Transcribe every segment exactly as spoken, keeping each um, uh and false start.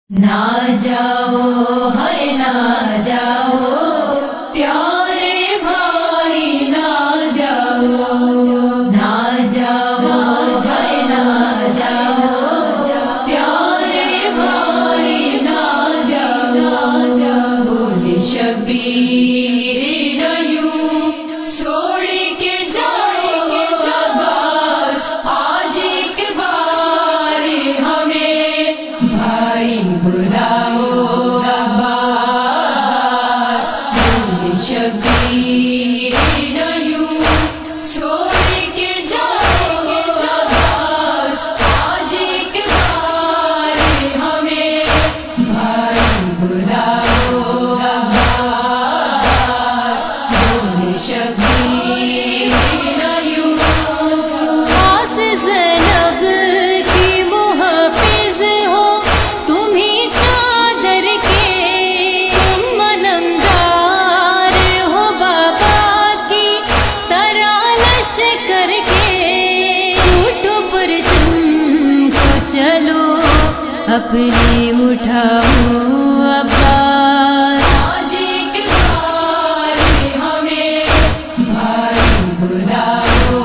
ना जाओ है ना जाओ प्यारे भाई ना जाओ ना जाओ है ना जाओ प्यारे भाई ना जाओ बोले शबीर न यूं छोड़ के जाओ अब्बास आज एक बार हमें भाई बुलाओ अब्बास बोले शबीर न यूं छोड़ के जाओ अब्बास आज एक बार हमें भाई बुलाओ अब्बास बोले शबीर न यूं आस ज़ैनब की मुहाफिज हो तुम्ही चादर के तुम अलमदार हो बाबा की तरह लश्कर के उठो परचम को चलो अपने उठाओ अब्बास आज एक बार हमें भाई बुलाओ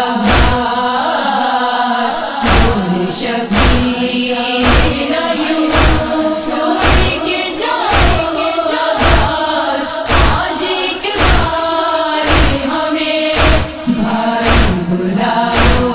अब्बास बोले शबीर न यूं छोड़ के जाओ अब्बास आज एक बार हमें भाई बुलाओ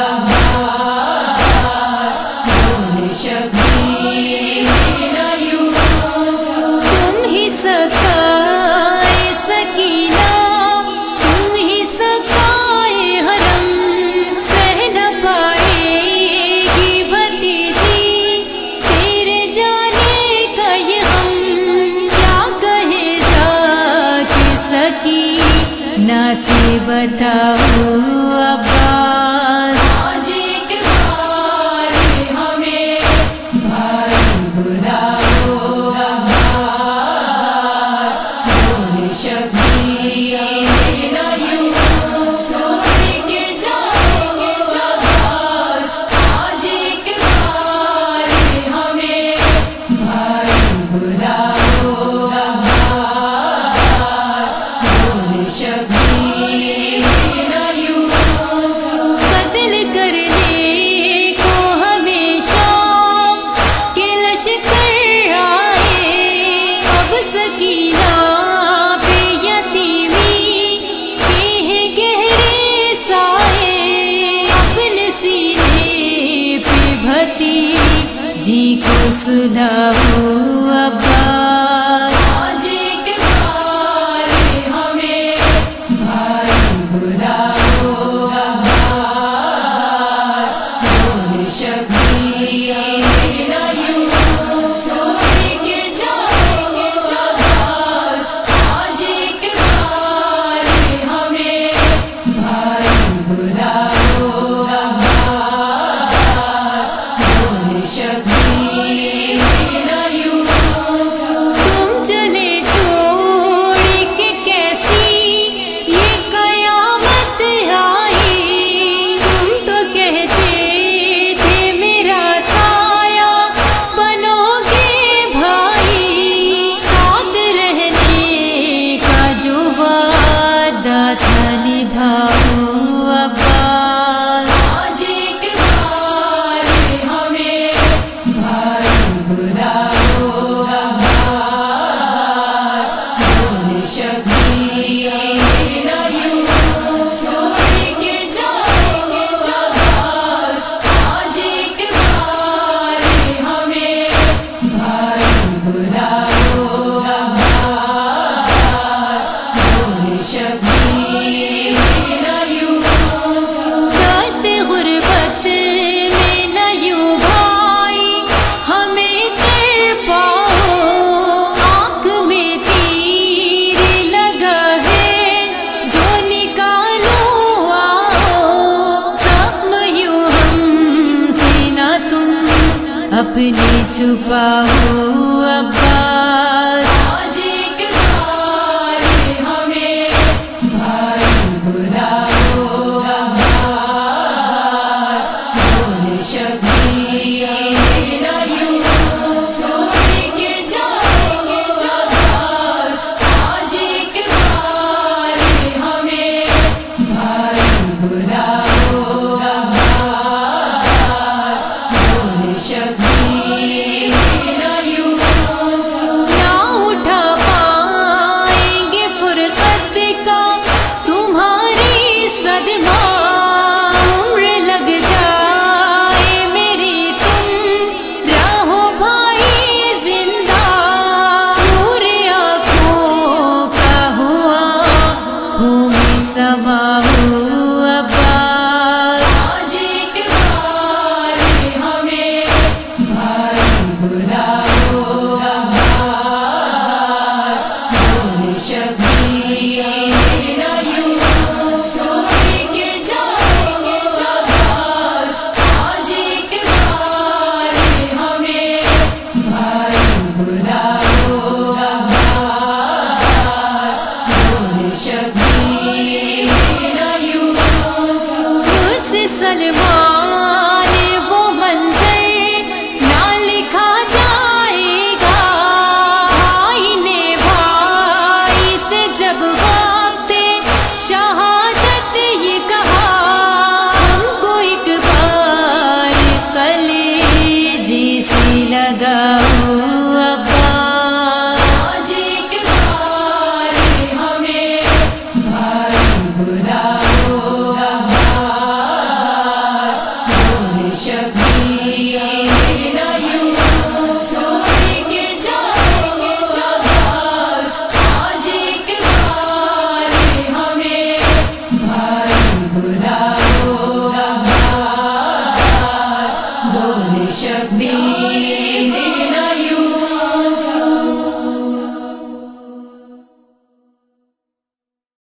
अब्बास बोले शबीर न यूं तुम ही सकाए सकीना तुम ही सकाए हरम सह न पाएगी भतीजी तेरे जाने का ये हम क्या कहे जाके सकी ना से बताओ अब्बास आज एक बार हमें भाई बुलाओ अब्बास बोले शबीर न यूं छोड़ के जाओ अब्बास आज एक बार हमें भाई बुलाओ अब्बास बोले शबीर न यूं कत्ल करने को हमेशा के लश्कर आए अब सकीना पे यतीमी के हैं गहरे साए अपने सीने पे भती जी को सुलाओ अब्बास आज एक बार हमें भाई बुलाओ अब्बास बोले शबीर न यूं छोड़ के जाओ अब्बास आज एक बार हमें भाई बुलाओ अब्बास बोले शबीर न यूं तुम चले छोड़ के कैसी ये कयामत आई तुम तो कहते थे मेरा साया बनोगे भाई साथ रहने का जो वादा था निभाओ अब्बास आज एक बार हमें भाई बुलाओ अब्बास बोले शबीर न यूं छोड़ के जाओ अब्बास आज एक बार हमें भाई बुलाओ अब्बास बोले शबीर न यूं दाश्त गुर्बत में न यूं भाई हमें कर पाओ आँख में तीर लगा है जो निकालो आओ जख्म यूं हमसे ना तुम अपने छुपाओ अब्बास आज एक बार हमें भाई बुलाओ अब्बास बोले शबीर न यूं छोड़ بلاؤ عباس بول شبیر نہ یوں چھوڑ کے جاؤ عباس آج ایک بار ہمیں بھائی بلاؤ عباس بول شبیر نہ یوں اس سلمان وہ منظر نہ لکھا جائے گا بھائی نے بھائی سے جب وقت شہادت یہ کہا ہم کو ایک بار کلیجی سی لگاؤ